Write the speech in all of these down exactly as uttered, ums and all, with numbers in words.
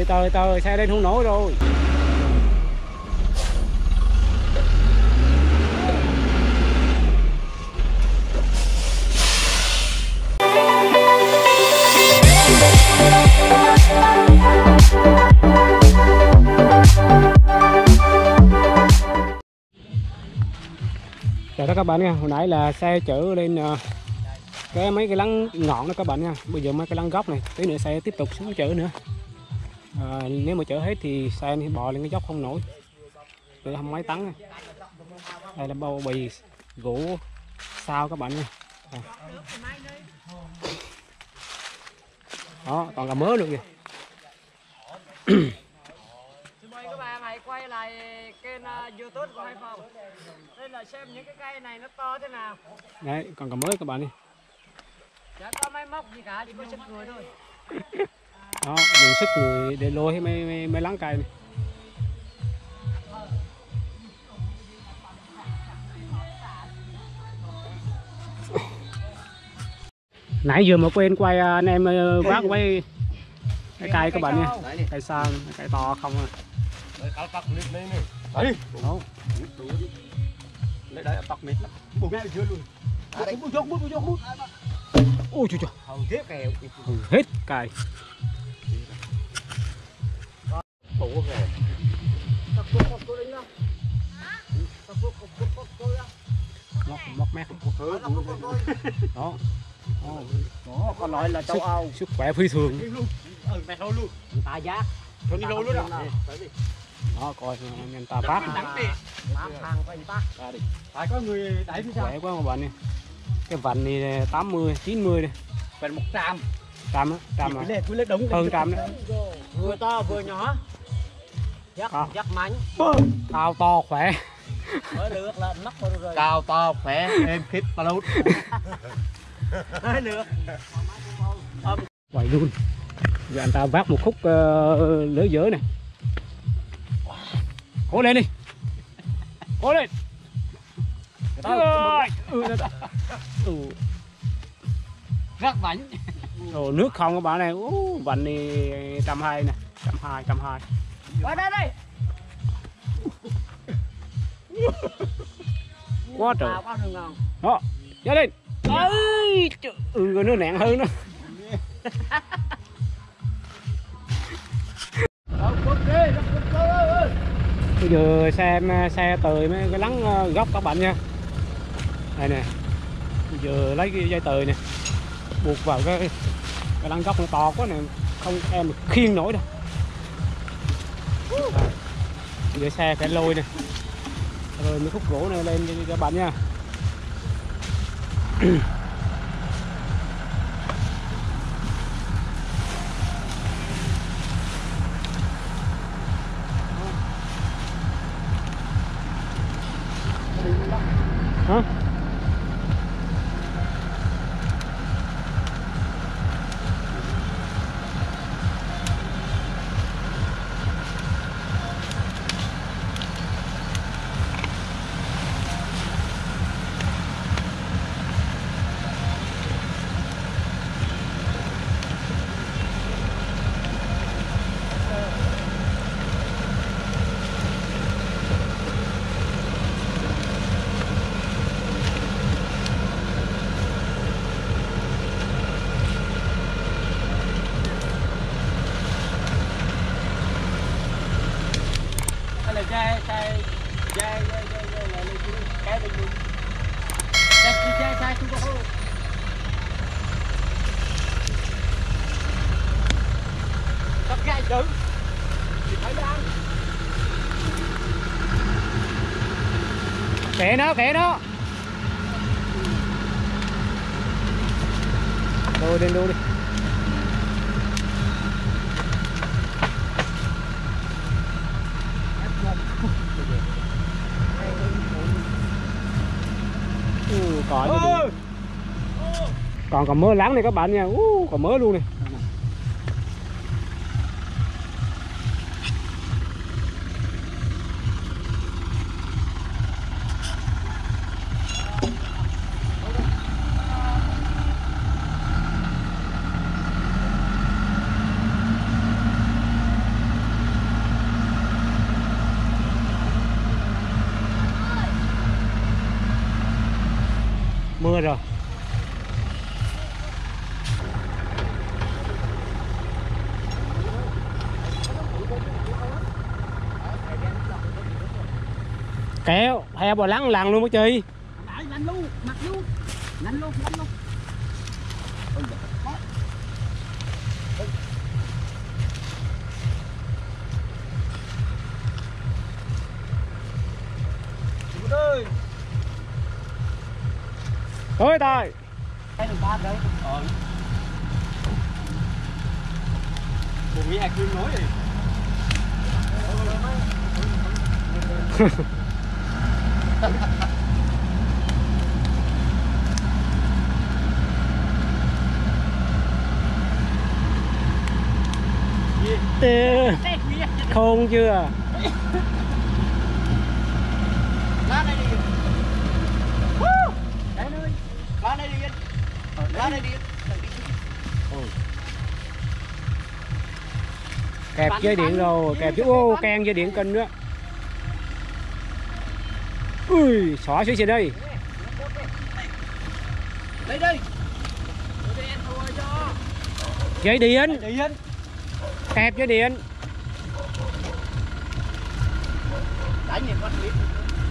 Trời trời trời, xe lên không nổi rồi. Chào các bạn nha, hồi nãy là xe chở lên uh, cái mấy cái lăng ngọn đó các bạn nha. Bây giờ mấy cái lăng góc này, tí nữa xe tiếp tục xuống chở nữa. À, nếu mà chở hết thì xe thì bò lên cái dốc không nổi, từ hai mấy tấn này. Đây là bao bì gỗ sao các bạn nha. À. Đó, toàn là mớ luôn kìa. Mời các bạn hãy quay lại kênh uh, YouTube của Hải Phòng. Đây là xem những cái cây này nó to thế nào. Đấy, còn cả mới các bạn đi. Chả có máy móc gì cả, chỉ có sức người thôi. Đó, dùng sức người để lôi mấy mấy, mấy láng cây này. Nãy giờ mà quên quay anh em bác quay cái cây các bạn nha, cây sao, cây to không à. Đấy, đó. Lấy đấy tóc mệt lắm. Bù mẹ chưa luôn. Bù dốc bù dốc bù. Ôi trời trời. Hầu tiếp kèo. Hết cây. Bù kèo. Tóc cô tóc cô đánh đâu? Tóc cô cô cô cô ra. Móc móc mét. Đó. Đó, còn nói là châu Âu sức khỏe phi thường. Ừ, mẹ thôi luôn. Người ta giác. Thôi đi luôn luôn đó. Đó, coi người ta phát. Bán hàng của anh ta. Ra đi. Phải có người đẩy phía sau. Khỏe quá các bạn nha. Cái vành này tám mươi, chín mươi này. Vành một trăm. Trăm á, trăm à. Cứ lên đống hơn trăm đấy. Vừa to vừa nhỏ. Dắt à. Dắt mạnh. Cao to khỏe. Mới lượt là nóc rồi. Cao to khỏe êm khít ta lút. Mới lượt. Quay luôn. Giờ anh ta vác một khúc uh, lửa dở này. Cố lên đi. Cố lên. Ừ, ừ. Rất bánh. Rồi nước không các bạn này. Uh, vành này trăm hai nè, trăm hai, trăm hai. Qua đây đây. Quá trời. Đó, ra lên. Ơi, ừ, rồi nó nặng hơn đó. Bây giờ xem xe tời mấy cái lắng góc các bạn nha. Đây nè. Bây giờ lấy cái dây tời nè, buộc vào cái cái lăng góc nó to quá nè, không em khiêng nổi đâu. À, bây giờ xe phải lôi nè, rồi mấy khúc gỗ này lên cho các bạn nha. Hả? Chai chai chai chai chai chai là lên cái bên luôn. Chai chai chai chúng có. Tóc gai chữ. Phải đang. Kệ nó, kệ nó. Đôi lên đôi đi. Ừ, còn ừ. còn còn mớ lắng này các bạn nha, uh, còn mớ luôn này. Rồi rồi. Kéo, heo bò lắng lằn luôn đó chị. Lăn luôn, mặt luôn. Lăn luôn, lăn luôn. Ơi. Ôi tài. Cái đường ba đấy. Ờ. Bụng nghĩ hai cương nói đi. Tê. Khôn chưa? Lá này đi. Đấy ơi. Lá này đi. Lá này đi. Kẹp dây điện rồi, kẹp chứ ô can dây điện kinh đó. Ui, xỏ xíu xì đây. Đây đây. Dây điện. Điện. Kẹp dây điện. Đánh nhìn con clip.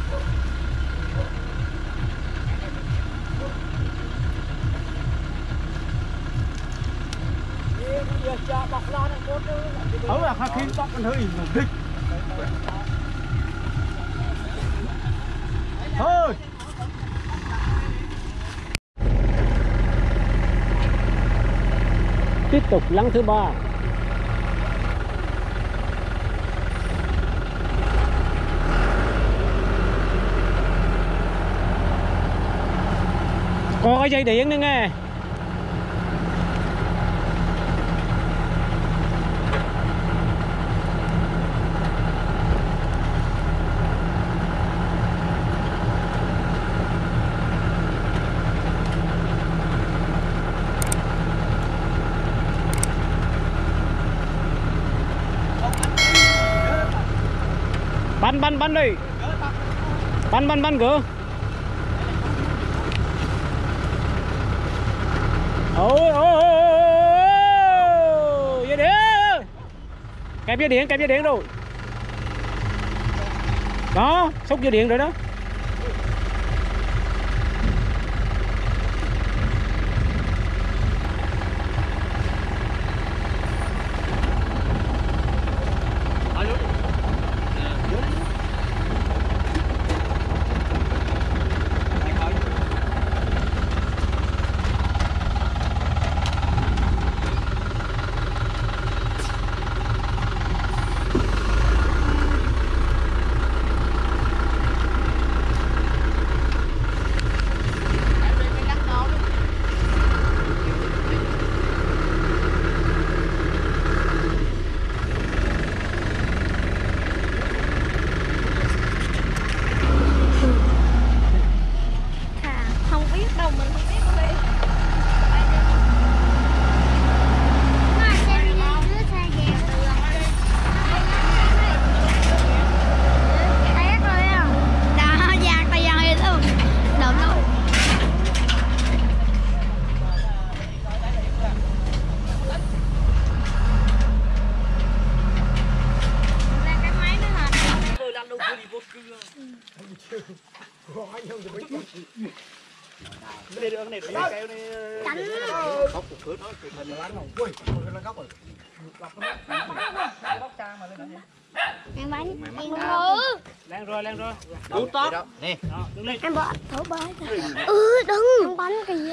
Ở là khắc khiến tóc con hơi địch. Thôi. Tiếp tục lắng thứ ba. Có cái dây điện nữa nghe. Bắn bắn bắn đi. Bắn bắn bắn cửa. Ôi ôi ôi dây điện. Kẹp dây điện, kẹp dây điện rồi. Đó, xúc dây điện rồi đó. Đây được này, cái keo này. Góc của khứa nó thì thành láng không. Ui, nó góc rồi. Góc cha mà lên nữa. Ăn bánh, ăn thử. Lên rồi, lên rồi. Đủ tốt. Nè. Đứng lên. Ăn bò, thử bò. Ừ, đừng. Ăn bánh kìa.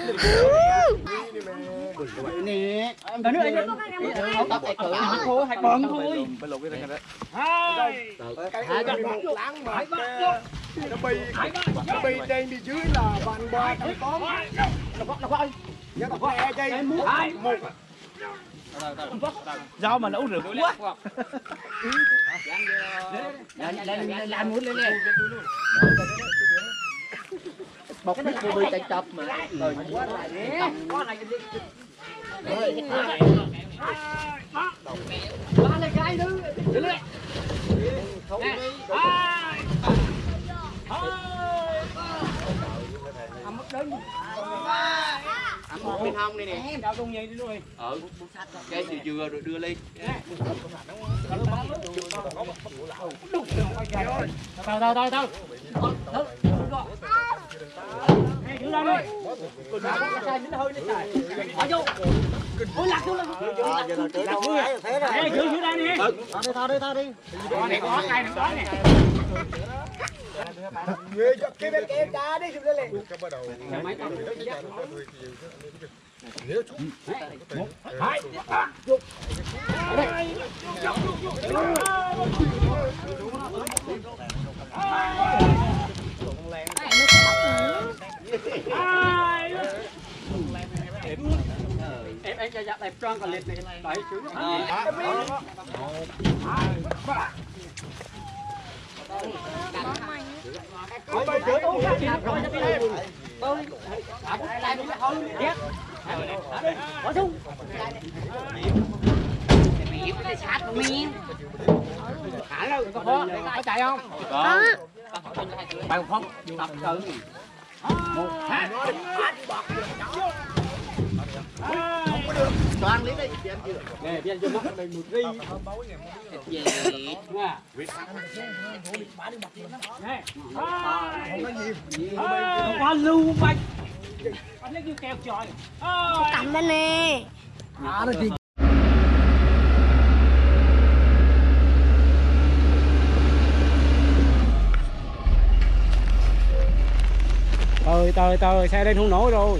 Nè. Em nữa anh. Không tóc ai cỡ. Thôi, hãy bòn thôi. Phải lục cái này đó. Hai. Hai cái một láng mà. Nó bay nó bay trên đi dưới là bạn ba trăm con. Nó có nó có. Giá tập hai dây một. Rau mà nấu rửa quá. Làm muốn lên lên. Bọc cái cô bay tay chập mà. Rồi quá lại đi. Con này đi. Ba lên cái nữa. Đi lên. Không đi. À mất đấy. một bên hông đây nè. Chào con gì đi luôn. Ờ, cái thì vừa rồi đưa lên. Tao tao tao tao. Hey, giữ ra đi. Ở vô. Ôi lạc xuống lạc. Lạc vui à? Ê, giữ giữ ra đi. Tao đi tao đi. Con này có cây này có nè. Người cho cái bên em đá đi chụp lên liền. Hai. Em em cho dắt đẹp tròn còn liệt này đẩy xuống. Ôi mày chữa tôi ra chặt rồi cho em. Tôi lại mình thôi biết. Bỏ xuống. Mày yếu cái sát của mình. Hả đâu có khó, có chạy không? Có. Bạn không tập cử. Một hai toàn lý đi đi ăn chưa nè đi ăn chưa mất đây một ri về nha Qua lưu bạch. Anh lấy cái keo trời. Cầm lên nè. Tơi tơi tơi xe lên không nổi rồi.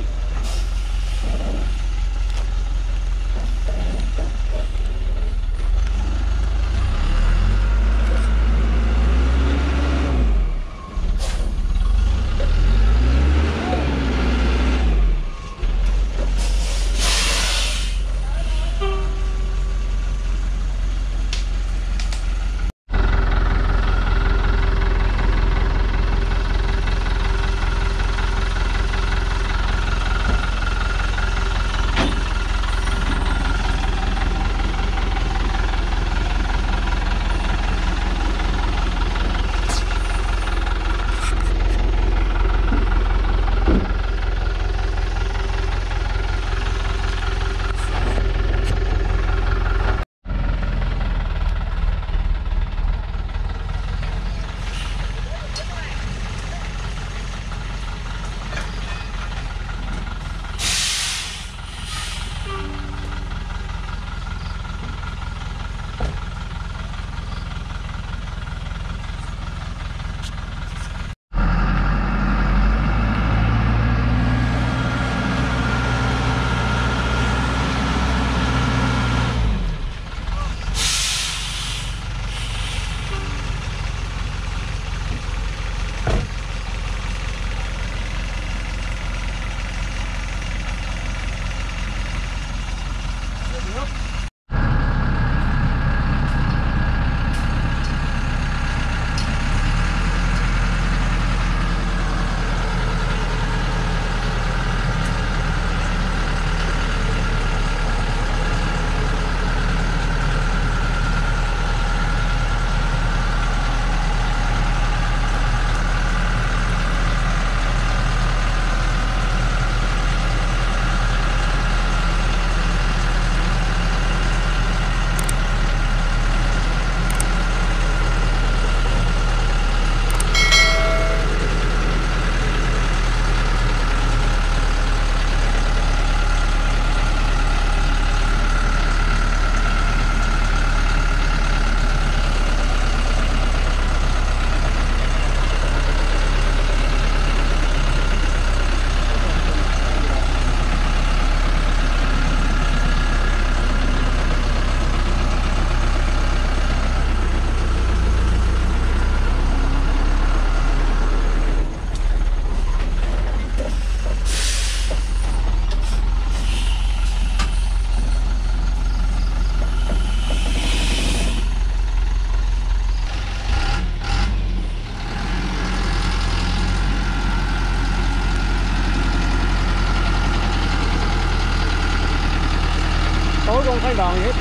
không thấy đòn gì hết.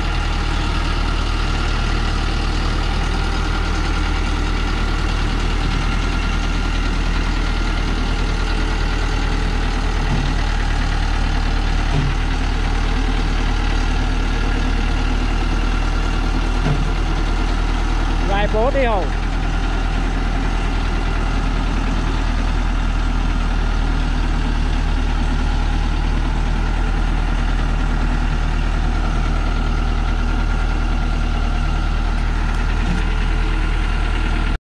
phố đi không?